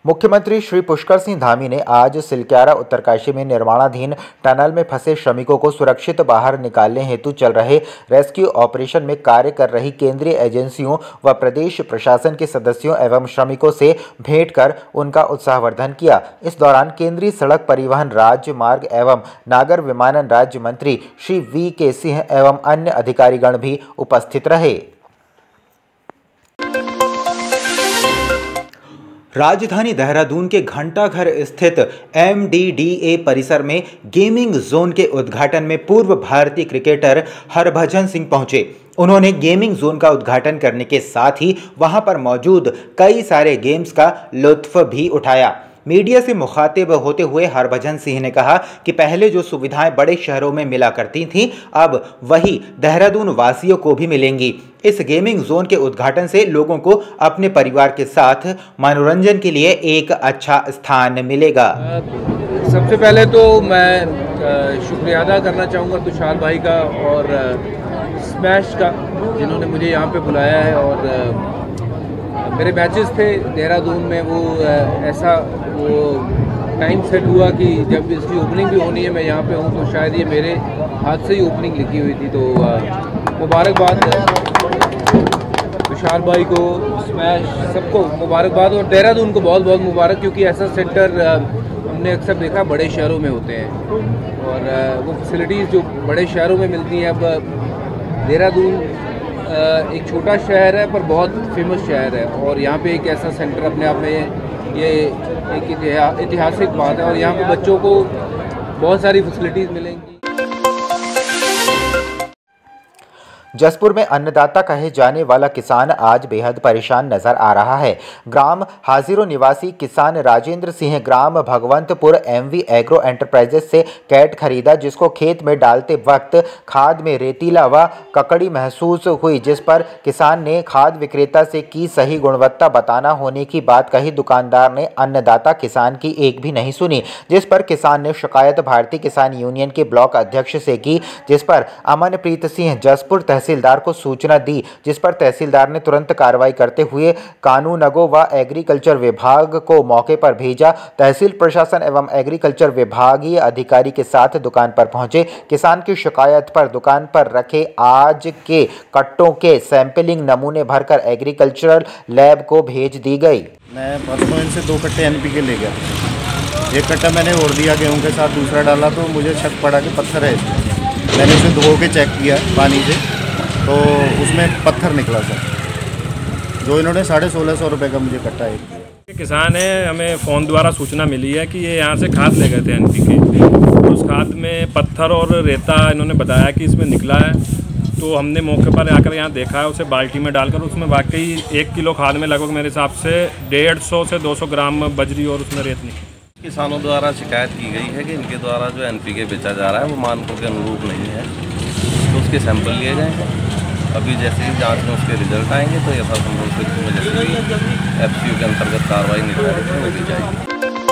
मुख्यमंत्री श्री पुष्कर सिंह धामी ने आज सिलक्यारा उत्तरकाशी में निर्माणाधीन टनल में फंसे श्रमिकों को सुरक्षित बाहर निकालने हेतु चल रहे रेस्क्यू ऑपरेशन में कार्य कर रही केंद्रीय एजेंसियों व प्रदेश प्रशासन के सदस्यों एवं श्रमिकों से भेंट कर उनका उत्साहवर्धन किया। इस दौरान केंद्रीय सड़क परिवहन राज्य मार्ग एवं नागर विमानन राज्य मंत्री श्री V.K. सिंह एवं अन्य अधिकारीगण भी उपस्थित रहे। राजधानी देहरादून के घंटाघर स्थित MDDA परिसर में गेमिंग जोन के उद्घाटन में पूर्व भारतीय क्रिकेटर हरभजन सिंह पहुंचे। उन्होंने गेमिंग जोन का उद्घाटन करने के साथ ही वहां पर मौजूद कई सारे गेम्स का लुत्फ भी उठाया। मीडिया से मुखातिब होते हुए हरभजन सिंह ने कहा कि पहले जो सुविधाएं बड़े शहरों में मिला करती थीं, अब वही देहरादून वासियों को भी मिलेंगी। इस गेमिंग जोन के उद्घाटन से लोगों को अपने परिवार के साथ मनोरंजन के लिए एक अच्छा स्थान मिलेगा। सबसे पहले तो मैं शुक्रिया अदा करना चाहूँगा तुषार भाई का और स्मैश का, जिन्होंने मुझे यहाँ पे बुलाया है। और मेरे मैचेस थे देहरादून में, वो ऐसा वो टाइम सेट हुआ कि जब इसकी ओपनिंग भी होनी है मैं यहाँ पे हूँ, तो शायद ये मेरे हाथ से ही ओपनिंग लिखी हुई थी। तो मुबारकबाद तुषार भाई को, स्मैश सबको मुबारकबाद, और देहरादून को बहुत बहुत मुबारक, क्योंकि ऐसा सेंटर हमने अक्सर देखा बड़े शहरों में होते हैं और वो फैसिलिटीज़ जो बड़े शहरों में मिलती हैं। अब देहरादून एक छोटा शहर है पर बहुत फेमस शहर है, और यहाँ पे एक ऐसा सेंटर अपने आप में ये एक ऐतिहासिक बात है, और यहाँ पे बच्चों को बहुत सारी फैसिलिटीज़ मिलेंगी। जसपुर में अन्नदाता कहे जाने वाला किसान आज बेहद परेशान नजर आ रहा है। ग्राम हाजिरो निवासी किसान राजेंद्र सिंह ग्राम भगवंतपुर MV एग्रो एंटरप्राइजेस से कैट खरीदा, जिसको खेत में डालते वक्त खाद में रेतीला व ककड़ी महसूस हुई, जिस पर किसान ने खाद विक्रेता से की सही गुणवत्ता बताना होने की बात कही। दुकानदार ने अन्नदाता किसान की एक भी नहीं सुनी, जिस पर किसान ने शिकायत भारतीय किसान यूनियन के ब्लॉक अध्यक्ष से की, जिस पर अमनप्रीत सिंह जसपुर तहसीलदार को सूचना दी, जिस पर तहसीलदार ने तुरंत कार्रवाई करते हुए कानूनगो व एग्रीकल्चर विभाग को मौके पर भेजा। तहसील प्रशासन एवं एग्रीकल्चर विभागीय अधिकारी के साथ दुकान पर पहुंचे। किसान की शिकायत पर दुकान पर रखे आज के कट्टों के सैंपलिंग नमूने भरकर एग्रीकल्चरल लैब को भेज दी गई। मैं परसों इनसे 2 कट्टे NPK ले गया। एक कट्टा मैंने और दिया गेहूँ के साथ, दूसरा डाला तो मुझे शक पड़ा कि पत्थर है। मैंने उसे धो के चेक किया पानी से, तो उसमें पत्थर निकला सर, जो इन्होंने 1650 रुपये का मुझे कट्टा है। किसान है, हमें फ़ोन द्वारा सूचना मिली है कि ये यहाँ से खाद ले गए थे NPK, उस खाद में पत्थर और रेता इन्होंने बताया कि इसमें निकला है। तो हमने मौके पर आकर यहाँ देखा है, उसे बाल्टी में डालकर उसमें वाकई 1 किलो खाद में लगभग मेरे हिसाब से 150 से 200 ग्राम बजरी और उसमें रेत निकली। किसानों द्वारा शिकायत की गई है कि इनके द्वारा जो NPK बेचा जा रहा है वो मानकों के अनुरूप नहीं है, तो उसके सैंपल लिए जाएंगे। अभी जैसे ही जांच में उसके रिजल्ट आएंगे तो यथासंभव स्थिति में जैसे भी FCU के अंतर्गत कार्रवाई निर्धारित की जाएगी।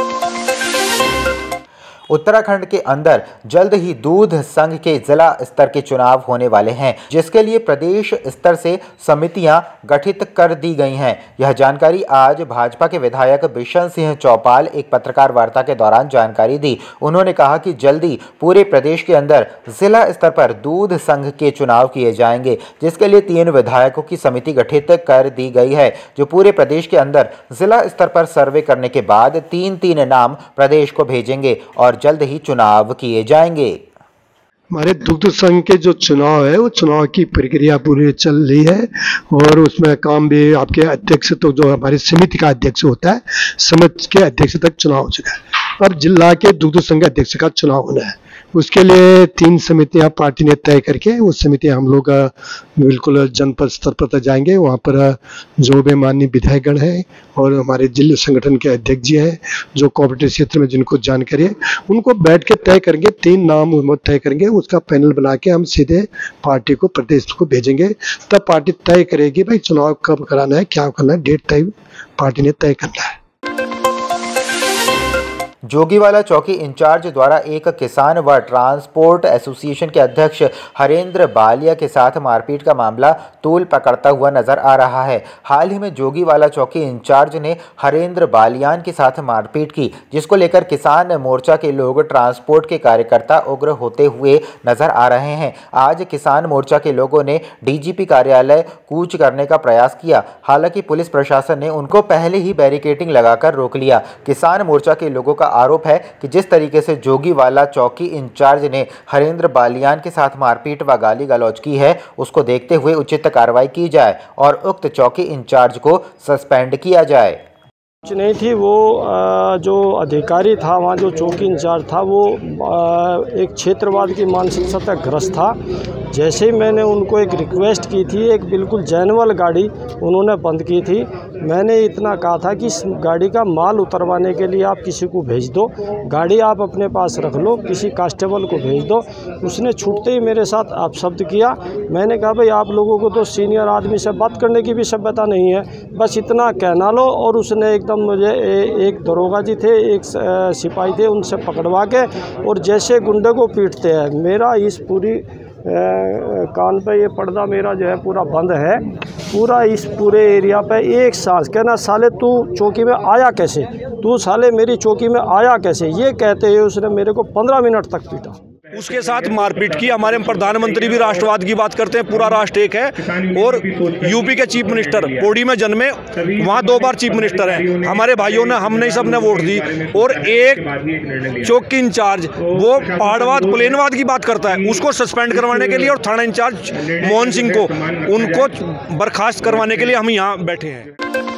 उत्तराखंड के अंदर जल्द ही दूध संघ के जिला स्तर के चुनाव होने वाले हैं, जिसके लिए प्रदेश स्तर से समितियां गठित कर दी गई हैं। यह जानकारी आज भाजपा के विधायक बिशन सिंह चौपाल एक पत्रकार वार्ता के दौरान जानकारी दी। उन्होंने कहा कि जल्दी पूरे प्रदेश के अंदर जिला स्तर पर दूध संघ के चुनाव किए जाएंगे, जिसके लिए 3 विधायकों की समिति गठित कर दी गई है, जो पूरे प्रदेश के अंदर जिला स्तर पर सर्वे करने के बाद 3-3 नाम प्रदेश को भेजेंगे और जल्द ही चुनाव किए जाएंगे। हमारे दुग्ध संघ के जो चुनाव है वो चुनाव की प्रक्रिया पूरी चल रही है, और उसमें काम भी आपके अध्यक्ष, तो जो हमारी समिति का अध्यक्ष होता है, समिति के अध्यक्ष तक चुनाव हो चुका है। अब जिला के दुग्ध संघ अध्यक्ष का चुनाव होना है, उसके लिए 3 समितियां पार्टी ने तय करके, वो समितियां हम लोग बिल्कुल जनपद स्तर पर जाएंगे। वहाँ पर जो भी माननीय विधायकगण हैं और हमारे जिला संगठन के अध्यक्ष जी हैं, जो कोऑपरेटिव क्षेत्र में जिनको जानकारी है, उनको बैठ के तय करेंगे। 3 नाम तय करेंगे, उसका पैनल बना के हम सीधे पार्टी को, प्रदेश को भेजेंगे। तब पार्टी तय करेगी भाई चुनाव कब कराना है, क्या करना है, डेट तय पार्टी ने तय करना है। जोगीवाला चौकी इंचार्ज द्वारा एक किसान व ट्रांसपोर्ट एसोसिएशन के अध्यक्ष हरेंद्र बालिया के साथ मारपीट का मामला तूल पकड़ता हुआ नजर आ रहा है। हाल ही में जोगीवाला चौकी इंचार्ज ने हरेंद्र बालियान के साथ मारपीट की, जिसको लेकर किसान मोर्चा के लोग ट्रांसपोर्ट के कार्यकर्ता उग्र होते हुए नजर आ रहे हैं। आज किसान मोर्चा के लोगों ने डीजीपी कार्यालय कूच करने का प्रयास किया, हालांकि पुलिस प्रशासन ने उनको पहले ही बैरिकेडिंग लगाकर रोक लिया। किसान मोर्चा के लोगों का आरोप है कि जिस तरीके से जोगीवाला चौकी इंचार्ज ने हरेंद्र बालियान के साथ मारपीट व गाली गलौज की है, उसको देखते हुए उचित कार्रवाई की जाए और उक्त चौकी इंचार्ज को सस्पेंड किया जाए। कुछ नहीं थी, वो जो अधिकारी था वहाँ, जो चौकी इंचार्ज था, वो एक क्षेत्रवाद की मानसिकता तक ग्रस्त था। जैसे ही मैंने उनको एक रिक्वेस्ट की थी, एक बिल्कुल जेन्युइन गाड़ी उन्होंने बंद की थी। मैंने इतना कहा था कि इस गाड़ी का माल उतरवाने के लिए आप किसी को भेज दो, गाड़ी आप अपने पास रख लो, किसी कांस्टेबल को भेज दो। उसने छूटते ही मेरे साथ अपशब्द किया। मैंने कहा भाई आप लोगों को तो सीनियर आदमी से बात करने की भी सभ्यता नहीं है, बस इतना कहना लो। और उसने एकदम मुझे एक दरोगा जी थे, एक सिपाही थे, उनसे पकड़वा के और जैसे गुंडे को पीटते हैं, मेरा इस पूरी कान पे ये पर्दा मेरा जो है पूरा बंद है, पूरा इस पूरे एरिया पे एक सांस कहना, साले तू चौकी में आया कैसे, तू साले मेरी चौकी में आया कैसे, ये कहते हुए उसने मेरे को 15 मिनट तक पीटा। उसके साथ मारपीट की। हमारे प्रधानमंत्री भी राष्ट्रवाद की बात करते हैं, पूरा राष्ट्र एक है। और यूपी के चीफ मिनिस्टर पौड़ी में जन्मे, वहाँ 2 बार चीफ मिनिस्टर हैं। हमारे भाइयों ने, हमने सब ने वोट दी। और एक चौकी इंचार्ज वो पहाड़वाद प्लेनवाद की बात करता है, उसको सस्पेंड करवाने के लिए और थाना इंचार्ज मोहन सिंह को, उनको बर्खास्त करवाने के लिए हम यहाँ बैठे हैं।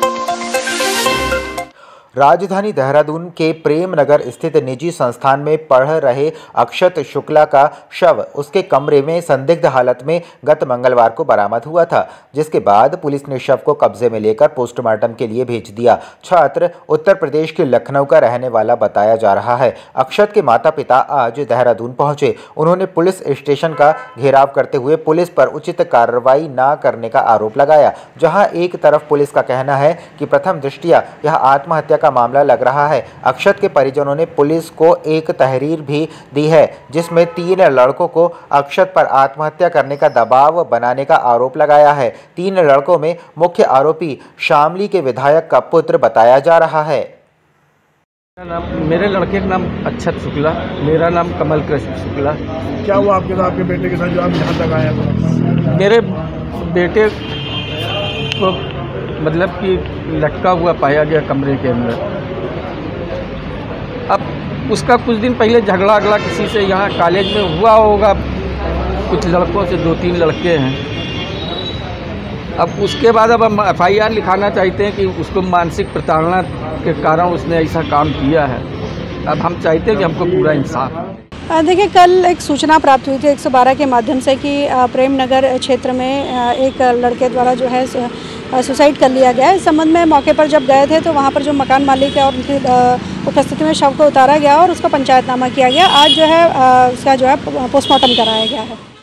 राजधानी देहरादून के प्रेम नगर स्थित निजी संस्थान में पढ़ रहे अक्षत शुक्ला का शव उसके कमरे में संदिग्ध हालत में गत मंगलवार को बरामद हुआ था, जिसके बाद पुलिस ने शव को कब्जे में लेकर पोस्टमार्टम के लिए भेज दिया। छात्र उत्तर प्रदेश के लखनऊ का रहने वाला बताया जा रहा है। अक्षत के माता पिता आज देहरादून पहुंचे। उन्होंने पुलिस स्टेशन का घेराव करते हुए पुलिस पर उचित कार्रवाई न करने का आरोप लगाया। जहां एक तरफ पुलिस का कहना है कि प्रथम दृष्टया यह आत्महत्या का मामला लग रहा है। अक्षत के परिजनों ने पुलिस को एक तहरीर भी दी है, जिसमें 3 लड़कों को अक्षत पर आत्महत्या करने का दबाव बनाने का आरोप लगाया है। 3 लड़कों में मुख्य आरोपी शामली के विधायक का पुत्र बताया जा रहा है। मेरे लड़के का नाम अक्षत शुक्ला, मेरा नाम कमल कृष्ण शुक्ला। क्या हुआ आपके साथ, आपके बेटे के साथ जो आप यहाँ तक आए हैं? मेरे बेटे को मतलब कि लटका हुआ पाया गया कमरे के अंदर। अब उसका कुछ दिन पहले झगड़ा किसी से यहाँ कॉलेज में हुआ होगा, कुछ लड़कों से, 2-3 लड़के हैं। अब उसके बाद अब हम FIR लिखाना चाहते हैं कि उसको मानसिक प्रताड़ना के कारण उसने ऐसा काम किया है। अब हम चाहते हैं कि हमको पूरा इंसाफ। देखिए, कल एक सूचना प्राप्त हुई थी 112 के माध्यम से कि प्रेम नगर क्षेत्र में एक लड़के द्वारा जो है सुसाइड कर लिया गया है। इस संबंध में मौके पर जब गए थे तो वहाँ पर जो मकान मालिक है और उनकी उपस्थिति में शव को उतारा गया और उसका पंचायतनामा किया गया। आज जो है उसका जो है पोस्टमार्टम कराया गया है।